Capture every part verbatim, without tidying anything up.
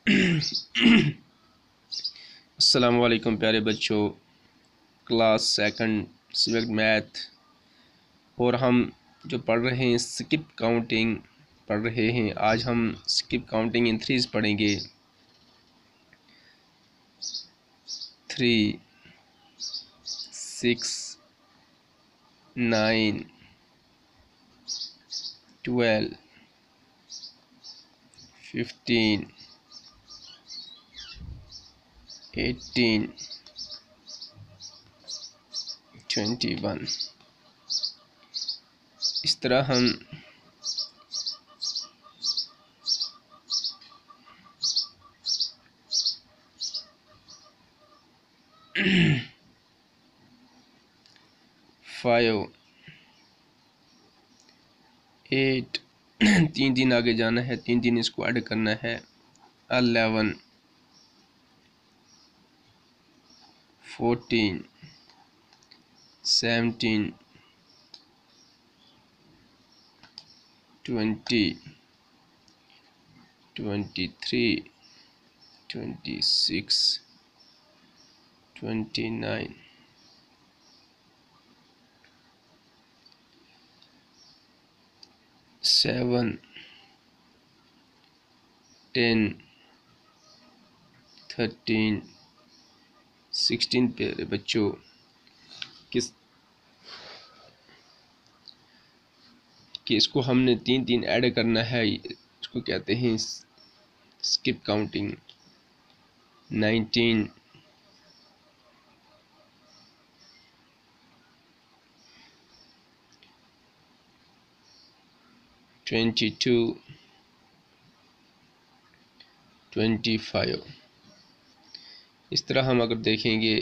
अस्सलाम वालेकुम प्यारे बच्चों, क्लास सेकंड सब्जेक्ट मैथ। और हम जो पढ़ रहे हैं स्किप काउंटिंग पढ़ रहे हैं। आज हम स्किप काउंटिंग इन थ्रीज पढ़ेंगे। Three, six, nine, twelve, fifteen, eighteen, twenty one. इस तरह हम फाइव, एट, तीन दिन आगे जाना है, तीन दिन इसको ऐड करना है। Eleven, fourteen, seventeen, twenty, twenty three, twenty six, twenty nine, seven, ten, thirteen, sixteen. प्यारे बच्चों, किस कि इसको हमने तीन तीन ऐड करना है, इसको कहते हैं skip counting. Nineteen, twenty two, twenty five. इस तरह हम अगर देखेंगे,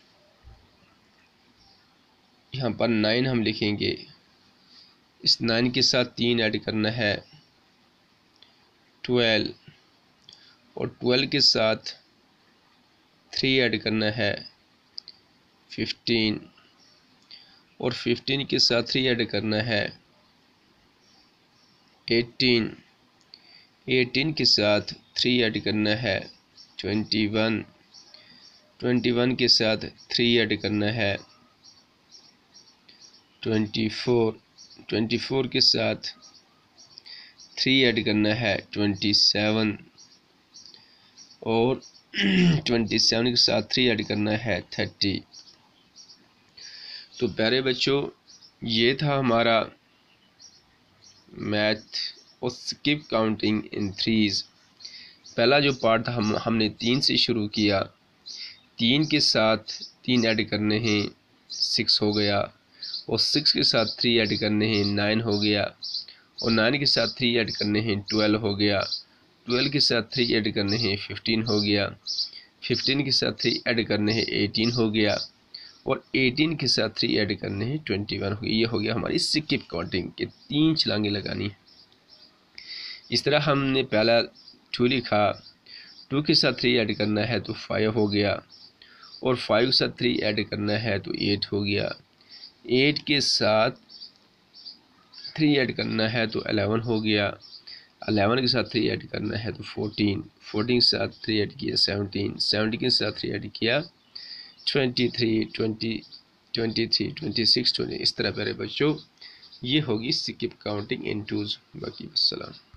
यहाँ पर नाइन हम लिखेंगे, इस नाइन के साथ तीन ऐड करना है, ट्वेल्व, और ट्वेल्व के साथ थ्री ऐड करना है, फिफ्टीन, और फिफ्टीन के साथ थ्री ऐड करना है, एटीन, एटीन के साथ थ्री ऐड करना है, ट्वेंटी वन, ट्वेंटी वन के साथ थ्री ऐड करना है, ट्वेंटी फोर, ट्वेंटी फोर के साथ थ्री ऐड करना है, ट्वेंटी सेवन, और ट्वेंटी सेवन के साथ थ्री ऐड करना है, थर्टी। तो प्यारे बच्चों, ये था हमारा मैथ और स्किप काउंटिंग इन थ्रीज। पहला जो पार्ट था हम हमने तीन से शुरू किया, तीन के साथ तीन ऐड करने हैं, सिक्स हो गया, और सिक्स के साथ थ्री ऐड करने हैं, नाइन हो गया, और नाइन के साथ थ्री ऐड करने हैं, ट्वेल्व हो गया, ट्वेल्व के साथ थ्री ऐड करने हैं, फिफ्टीन हो गया, फिफ्टीन के साथ थ्री ऐड करने हैं, एटीन हो गया, और एटीन के साथ थ्री ऐड करने हैं, ट्वेंटी वन हो गया। ये हो गया हमारी स्किप काउंटिंग के तीन छलांगे लगानी है। इस तरह हमने पहला टू लिखा, टू के साथ थ्री ऐड करना है तो फाइव हो गया, और फाइव के साथ थ्री ऐड करना है तो एट हो गया, एट के साथ थ्री ऐड करना है तो अलेवन हो गया, अलेवन के साथ थ्री ऐड करना है तो फोर्टीन, फोर्टीन के साथ थ्री ऐड किया, सेवनटीन, सेवनटीन के साथ थ्री ऐड किया, twenty three, twenty, twenty three, twenty six, twenty. इस तरह प्यारे बच्चों, ये होगी स्किप काउंटिंग इन टूज। बाकी अस्सलाम।